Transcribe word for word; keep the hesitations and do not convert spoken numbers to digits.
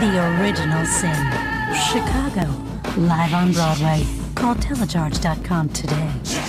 the original sin. Chicago, live on Broadway. Call telecharge dot com today.